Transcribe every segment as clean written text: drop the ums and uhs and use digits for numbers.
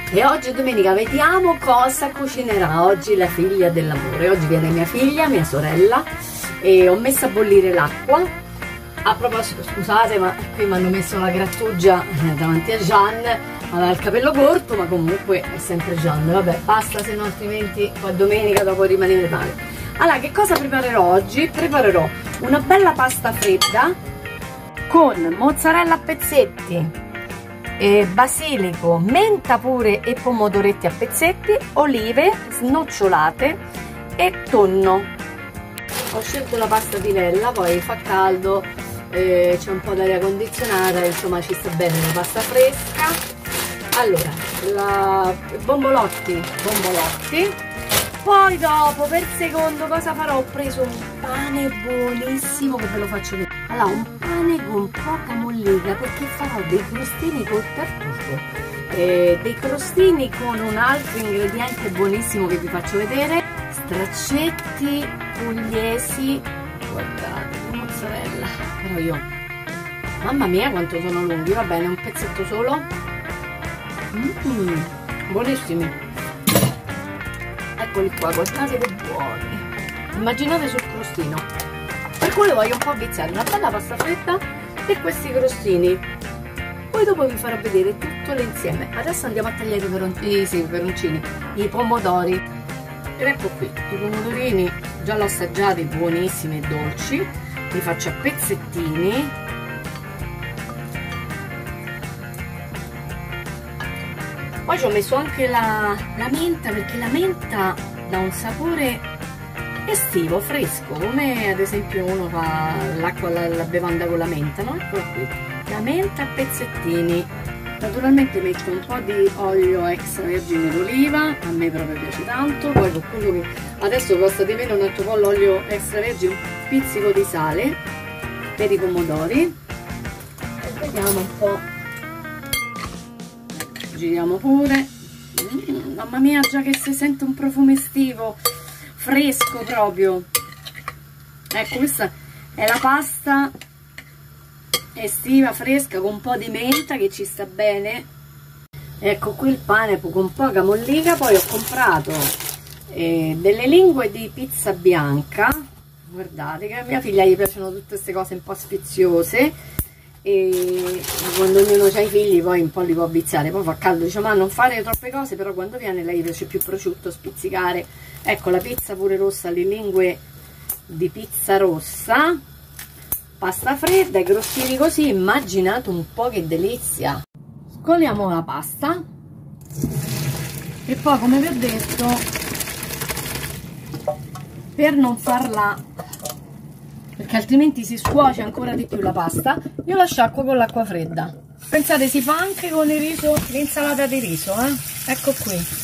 E oggi è domenica, vediamo cosa cucinerà oggi la figlia dell'amore. Oggi viene mia figlia, mia sorella, e ho messo a bollire l'acqua. A proposito, scusate, ma qui mi hanno messo la grattugia davanti a Gian. Aveva il capello corto, ma comunque è sempre Gian. Vabbè, basta, se no altrimenti qua domenica dopo rimanere male. Allora, che cosa preparerò oggi? Preparerò una bella pasta fredda con mozzarella a pezzetti, basilico, menta pure e pomodoretti a pezzetti, olive snocciolate e tonno. Ho scelto la pasta Pinella, poi fa caldo, c'è un po' d'aria condizionata, insomma ci sta bene la pasta fresca. Allora, bombolotti, poi dopo per secondo cosa farò? Ho preso un pane buonissimo che ve lo faccio vedere. Allora, un pane con poca mollica, perché farò dei crostini con tartufo, dei crostini con un altro ingrediente buonissimo che vi faccio vedere, straccetti pugliesi, guardate, di mozzarella, però io, mamma mia quanto sono lunghi, va bene, un pezzetto solo, buonissimi, eccoli qua, guardate che buoni, immaginate sul crostino. Per cui voglio un po' avviziare una bella pasta fredda e questi crostini. Poi dopo vi farò vedere tutto l'insieme. Adesso andiamo a tagliare i peperoncini, i pomodori. Ed ecco qui, i pomodorini già l'ho assaggiati, buonissimi e dolci. Li faccio a pezzettini. Poi ci ho messo anche la menta, perché la menta dà un sapore estivo, fresco, come ad esempio uno fa l'acqua, la bevanda con la menta, no? Eccola qui, la menta a pezzettini. Naturalmente metto un po' di olio extravergine d'oliva, a me proprio piace tanto, poi con quello che adesso costa di meno un altro po' l'olio extravergine, un pizzico di sale per i pomodori, e vediamo un po', giriamo pure, mamma mia già che si sente un profumo estivo, fresco proprio. Ecco, questa è la pasta estiva fresca con un po' di menta che ci sta bene. Ecco qui il pane con poca mollica. Poi ho comprato delle lingue di pizza bianca, guardate che a mia figlia gli piacciono tutte queste cose un po' sfiziose, e quando ognuno ha i figli poi un po' li può viziare, poi fa caldo, dice ma non fare troppe cose, però quando viene lei piace più prosciutto, spizzicare. Ecco la pizza pure rossa, le lingue di pizza rossa, pasta fredda, i crostini così, immaginate un po' che delizia. Scoliamo la pasta e poi, come vi ho detto, per non farla, perché altrimenti si scuoce ancora di più la pasta, io la sciacquo con l'acqua fredda. Pensate, si fa anche con il riso, l'insalata di riso, ecco qui.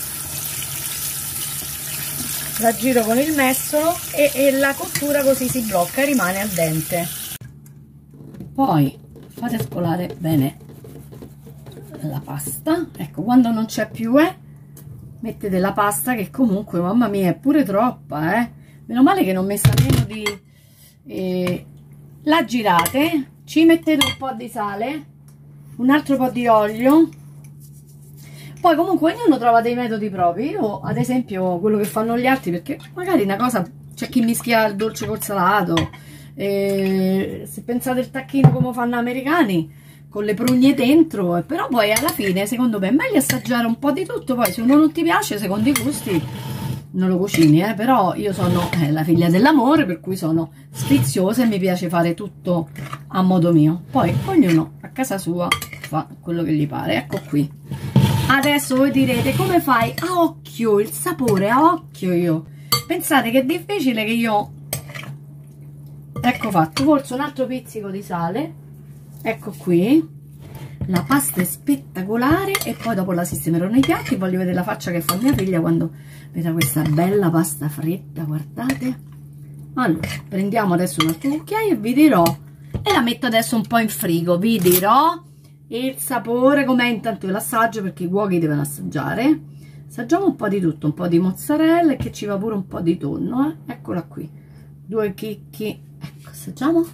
La giro con il mestolo e la cottura così si blocca e rimane al dente. Poi fate scolare bene la pasta. Ecco, quando non c'è più mettete la pasta, che comunque mamma mia è pure troppa, meno male che non ho messa meno di... la girate, ci mettete un po' di sale, un altro po' di olio. Poi comunque ognuno trova dei metodi propri. Io ad esempio quello che fanno gli altri, perché magari una cosa, c'è chi mischia il dolce col salato, se pensate il tacchino come fanno gli americani con le prugne dentro, però poi alla fine secondo me è meglio assaggiare un po' di tutto. Poi se uno non ti piace, secondo i gusti non lo cucini, però io sono la figlia dell'amore, per cui sono sfiziosa e mi piace fare tutto a modo mio. Poi ognuno a casa sua fa quello che gli pare. Ecco qui. Adesso voi direte, come fai a occhio il sapore, a occhio io? Pensate che è difficile che io, ecco fatto, forse un altro pizzico di sale, ecco qui, la pasta è spettacolare e poi dopo la sistemerò nei piatti. Voglio vedere la faccia che fa mia figlia quando vedrà questa bella pasta fredda, guardate. Allora, prendiamo adesso un altro cucchiaio e vi dirò, e la metto adesso un po' in frigo, vi dirò il sapore com'è. Intanto io l'assaggio, perché i cuochi devono assaggiare. Assaggiamo un po' di tutto, un po' di mozzarella, e che ci va pure un po' di tonno, eccola qui, 2 chicchi, ecco, assaggiamo.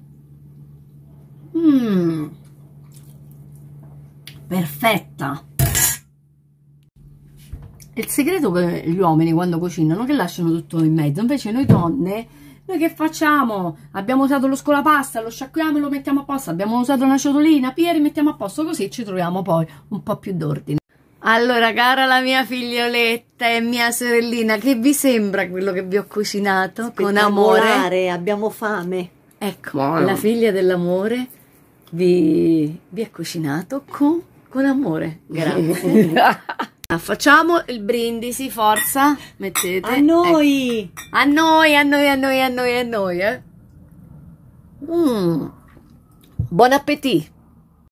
Perfetta, il segreto per gli uomini quando cucinano è che lasciano tutto in mezzo, invece noi donne, noi che facciamo? Abbiamo usato lo scolapasta, lo sciacquiamo e lo mettiamo a posto, abbiamo usato una ciotolina, pia, rimettiamo a posto, così ci troviamo poi un po' più d'ordine. Allora, cara la mia figlioletta e mia sorellina, che vi sembra quello che vi ho cucinato con amore? Abbiamo fame. Ecco, la figlia dell'amore vi ha cucinato con amore. Grazie. Facciamo il brindisi, forza, mettete. A noi! Ecco. A noi, a noi, a noi, a noi, a noi, Buon appetito!